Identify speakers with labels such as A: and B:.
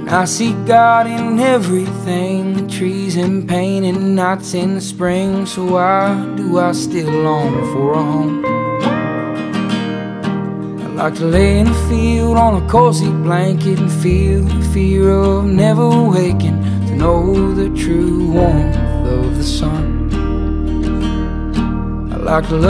A: I see God in everything, the trees in pain and nights in the spring. So why do I still long for a home? I like to lay in a field on a cozy blanket and feel the fear of never waking, to know the true warmth of the sun. I like to